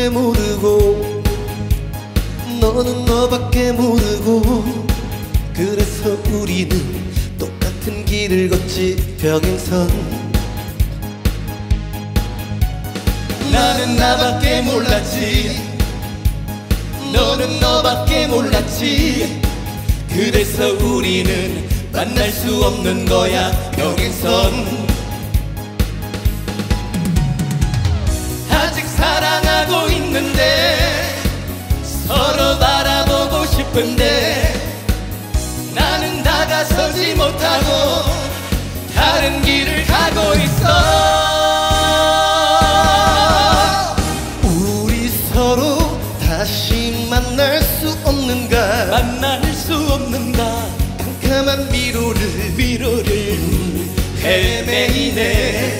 너밖에 모르고 너는 너밖에 모르고 그래서 우리는 똑같은 길을 걷지 평행선. 나는 나밖에 몰랐지 너는 너밖에 몰랐지 그래서 우리는 만날 수 없는 거야 평행선. 아직 사랑하고 있는데 서로 바라보고 싶은데 나는 다가서지 못하고 다른 길을 가고 있어. 우리 서로 다시 만날 수 없는가 만날 수 없는가 깜깜한 미로를 헤매이네.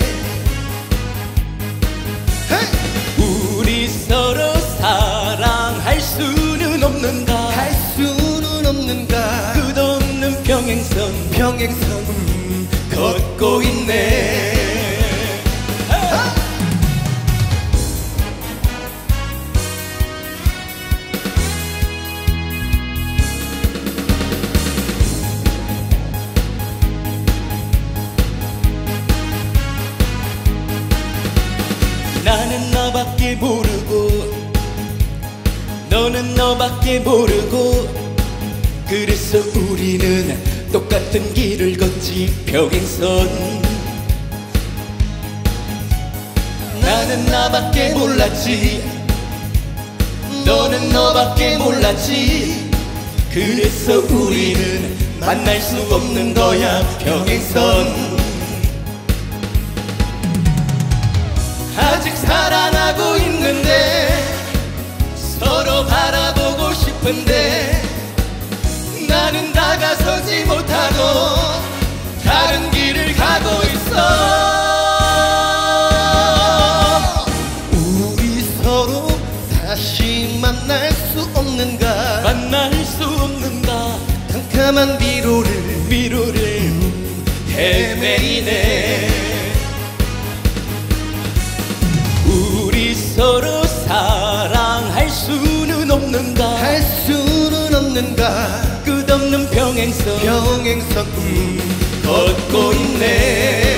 우리 서로 사랑할 수는 없는가 할 수는 없는가 끝없는 평행선 걷고 있네. 나는 너밖에 모르고 너는 너밖에 모르고 그래서 우리는 똑같은 길을 걷지 평행선. 나는 나밖에 몰랐지 너는 너밖에 몰랐지 그래서 우리는 만날 수 없는 거야 평행선. 아직 사랑하고 있는데 서로 바라보고 싶은데 나는 다가서지 못하고 다른 길을 가고 있어. 우리 서로 다시 만날 수 없는가 만날 수 없는가 캄캄한 미로를 헤매이네. 우리 서로 사랑할 수는 없는가 할 수는 없는가 끝없는 평행선 걷고 있네.